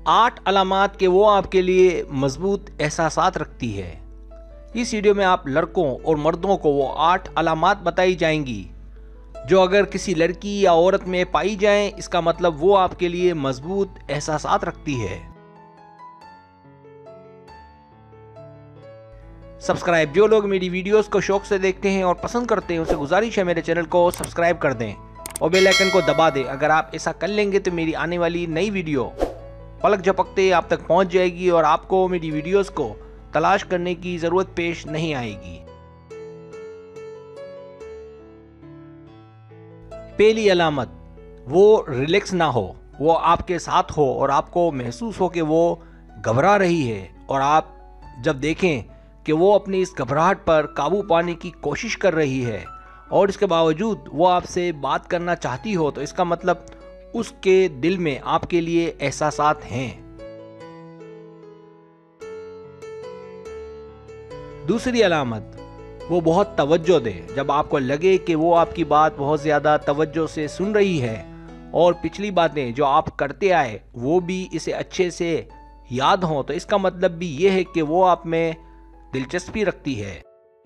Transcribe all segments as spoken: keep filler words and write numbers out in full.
आठ अलामात के वो आपके लिए मजबूत एहसासात रखती है। इस वीडियो में आप लड़कों और मर्दों को वो आठ अलामात बताई जाएंगी जो अगर किसी लड़की या औरत में पाई जाएं, इसका मतलब वो आपके लिए मजबूत एहसासात रखती है। सब्सक्राइब, जो लोग मेरी वीडियोस को शौक से देखते हैं और पसंद करते हैं उनसे गुजारिश है मेरे चैनल को सब्सक्राइब कर दें और बेल आइकन को दबा दें। अगर आप ऐसा कर लेंगे तो मेरी आने वाली नई वीडियो पलक झपकते आप तक पहुंच जाएगी और आपको मेरी वीडियोस को तलाश करने की ज़रूरत पेश नहीं आएगी। पहली अलामत, वो रिलैक्स ना हो, वो आपके साथ हो और आपको महसूस हो कि वो घबरा रही है और आप जब देखें कि वो अपनी इस घबराहट पर काबू पाने की कोशिश कर रही है और इसके बावजूद वो आपसे बात करना चाहती हो, तो इसका मतलब उसके दिल में आपके लिए एहसासात हैं। दूसरी अलामत, वो बहुत तवज्जो दे। जब आपको लगे कि वो आपकी बात बहुत ज़्यादा तवज्जो से सुन रही है और पिछली बातें जो आप करते आए वो भी इसे अच्छे से याद हों, तो इसका मतलब भी ये है कि वो आप में दिलचस्पी रखती है।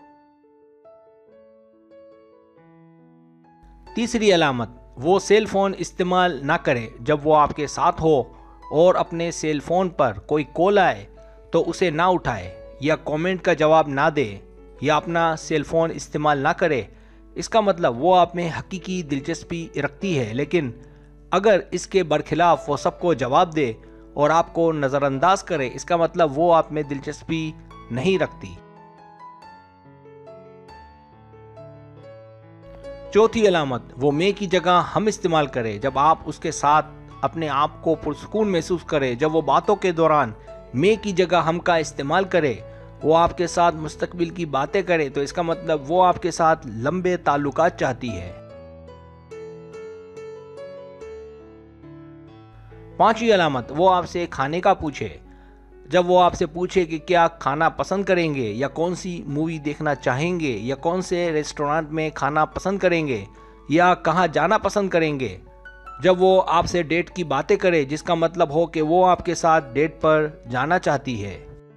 तीसरी अलामत, वो सेल फोन इस्तेमाल ना करे। जब वो आपके साथ हो और अपने सेल फोन पर कोई कॉल आए तो उसे ना उठाए या कमेंट का जवाब ना दे या अपना सेल फोन इस्तेमाल ना करे, इसका मतलब वो आप में हकीकी दिलचस्पी रखती है। लेकिन अगर इसके बरखिलाफ वो सबको जवाब दे और आपको नज़रअंदाज करे, इसका मतलब वो आप में दिलचस्पी नहीं रखती। चौथी अलामत, वो मैं की जगह हम इस्तेमाल करे। जब आप उसके साथ अपने आप को पुरसुकून महसूस करें, जब वो बातों के दौरान मैं की जगह हम का इस्तेमाल करे, वो आपके साथ मुस्तकबिल की बातें करे, तो इसका मतलब वो आपके साथ लंबे ताल्लुकात चाहती है। पांचवी अलामत, वो आपसे खाने का पूछे। जब वो आपसे पूछे कि क्या खाना पसंद करेंगे या कौन सी मूवी देखना चाहेंगे या कौन से रेस्टोरेंट में खाना पसंद करेंगे या कहाँ जाना पसंद करेंगे, जब वो आपसे डेट की बातें करे, जिसका मतलब हो कि वो आपके साथ डेट पर जाना चाहती है।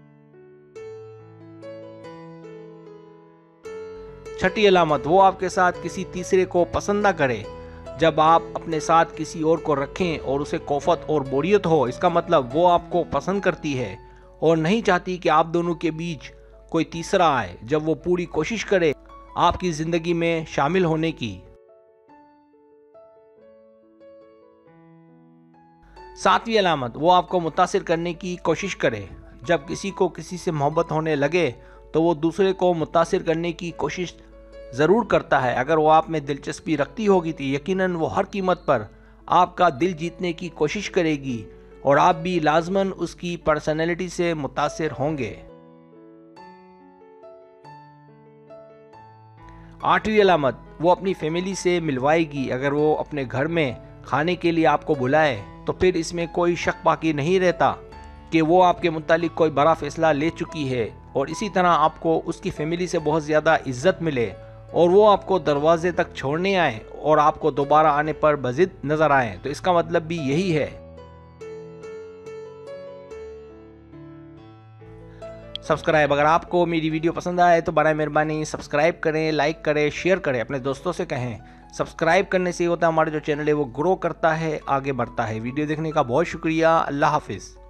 छठी अलामत, वो आपके साथ किसी तीसरे को पसंद ना करे। जब आप अपने साथ किसी और को रखें और उसे कोफत और बोरियत हो, इसका मतलब वो आपको पसंद करती है और नहीं चाहती कि आप दोनों के बीच कोई तीसरा आए। जब वो पूरी कोशिश करे आपकी जिंदगी में शामिल होने की। सातवीं अलामत, वो आपको मुतासिर करने की कोशिश करे। जब किसी को किसी से मोहब्बत होने लगे तो वो दूसरे को मुतासिर करने की कोशिश ज़रूर करता है। अगर वो आप में दिलचस्पी रखती होगी तो यकीनन वो हर कीमत पर आपका दिल जीतने की कोशिश करेगी और आप भी लाजमन उसकी पर्सनैलिटी से मुतासिर होंगे। आठवीं अलामत, वो अपनी फैमिली से मिलवाएगी। अगर वो अपने घर में खाने के लिए आपको बुलाए तो फिर इसमें कोई शक बाकी नहीं रहता कि वो आपके मुतालिक कोई बड़ा फैसला ले चुकी है और इसी तरह आपको उसकी फैमिली से बहुत ज़्यादा इज्जत मिले और वो आपको दरवाजे तक छोड़ने आए और आपको दोबारा आने पर बजिद नजर आए, तो इसका मतलब भी यही है। सब्सक्राइब, अगर आपको मेरी वीडियो पसंद आए तो बराए मेहरबानी सब्सक्राइब करें, लाइक करें, शेयर करें, अपने दोस्तों से कहें। सब्सक्राइब करने से होता है हमारा जो चैनल है वो ग्रो करता है, आगे बढ़ता है। वीडियो देखने का बहुत शुक्रिया। अल्लाह हाफिज़।